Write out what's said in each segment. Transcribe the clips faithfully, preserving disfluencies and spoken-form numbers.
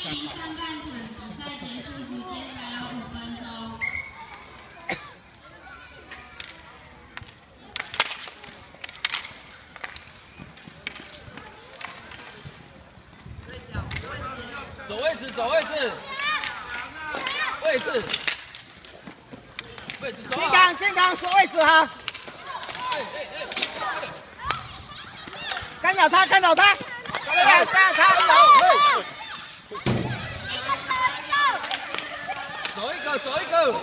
一上半场比赛结束时间还有五分钟。 走位置，走位置，位置，位置，走健康，健康，说位置哈。干扰他，干扰他，干扰他。 守一个，守一个。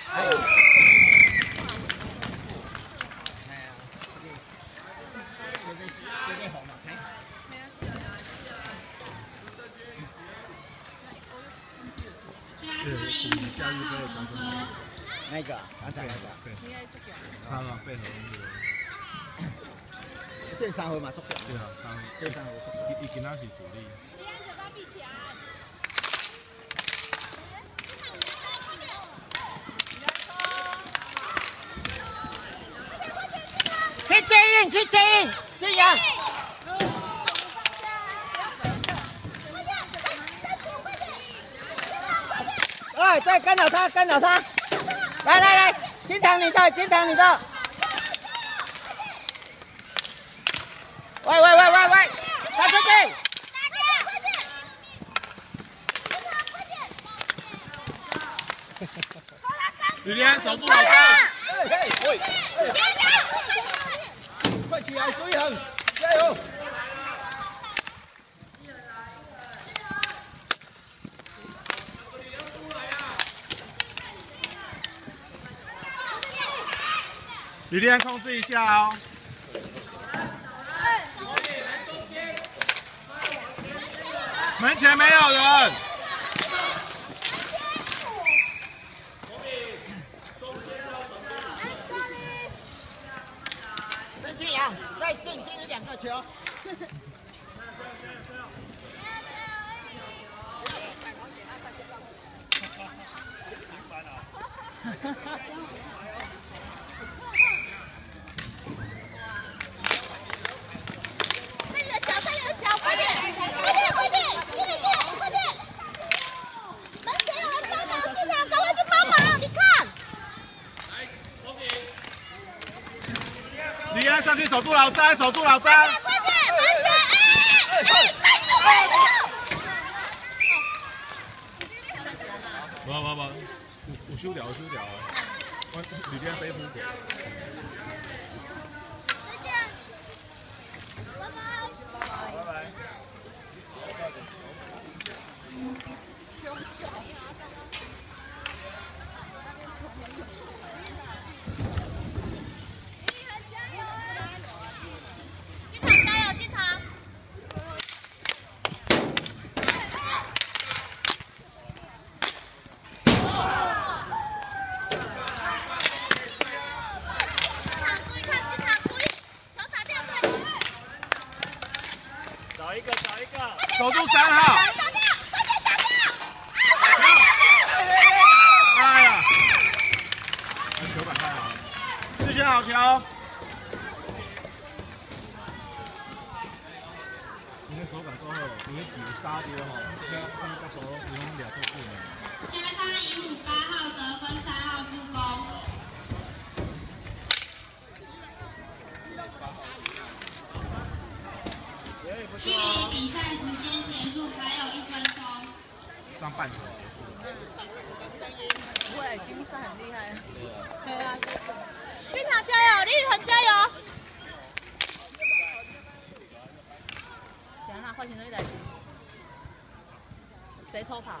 那个，刚才那个， 三啊，配合那个。 这三回嘛，足球。 对啊，三回。 这三回足球。 伊伊今仔是主力。 去接应，去接应，接应。哎，对，干扰他，干扰他。来来来，金堂你的，金堂你的。喂喂喂喂喂，打出去！ 吕连守住老张。 嘿，喂，快起来，追恒，加油！ 吕连控制一下哦。门前没有人。 郑俊阳，再进进两个球。 李安上去守住老张，守住老张。 快点，门前！哎，站住！站住！ 无无无，有有收掉，有收掉。我李边飞扑过。 再见。拜拜。拜拜。 找一个，找一个，守住三号。 打掉，快点打掉！ 哎呀！球感太好了，视线好球。你的手感够好，你的球杀掉吼，要看角度，不用掠出去呢。 加上一五八号得分，三号助攻。距离比赛时间结束还有一分钟。 上半场结束。 不会，已经算很厉害了。 对啊。金场加油，李宇恒加油！ 行啦，发生什么代志？谁偷跑？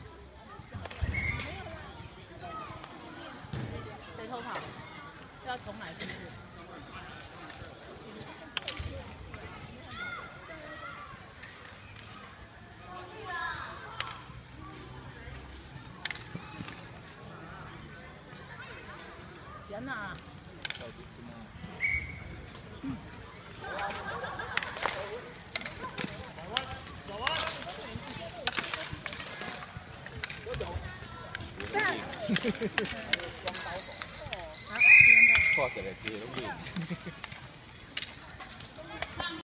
谁偷跑？要重来是不是？行啦。嗯。这样。 拖一个字拢